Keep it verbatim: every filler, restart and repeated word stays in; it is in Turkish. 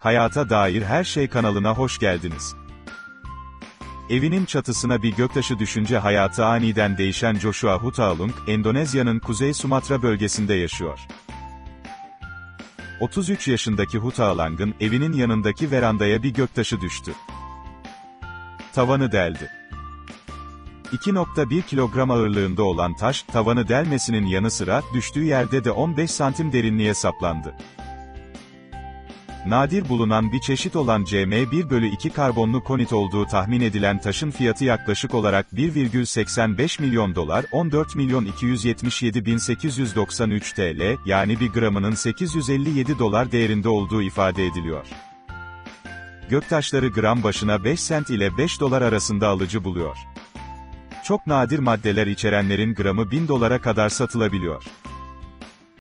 Hayata Dair Her Şey kanalına hoş geldiniz. Evinin çatısına bir göktaşı düşünce hayatı aniden değişen Joshua Hutagalung, Endonezya'nın Kuzey Sumatra bölgesinde yaşıyor. otuz üç yaşındaki Hutagalung'un evinin yanındaki verandaya bir göktaşı düştü. Tavanı deldi. iki nokta bir kilogram ağırlığında olan taş, tavanı delmesinin yanı sıra, düştüğü yerde de on beş santim derinliğe saplandı. Nadir bulunan bir çeşit olan C M bir bölü iki karbonlu konit olduğu tahmin edilen taşın fiyatı yaklaşık olarak bir virgül seksen beş milyon dolar, on dört milyon iki yüz yetmiş yedi bin sekiz yüz doksan üç TL, yani bir gramının sekiz yüz elli yedi dolar değerinde olduğu ifade ediliyor. Göktaşları gram başına beş sent ile beş dolar arasında alıcı buluyor. Çok nadir maddeler içerenlerin gramı bin dolara kadar satılabiliyor.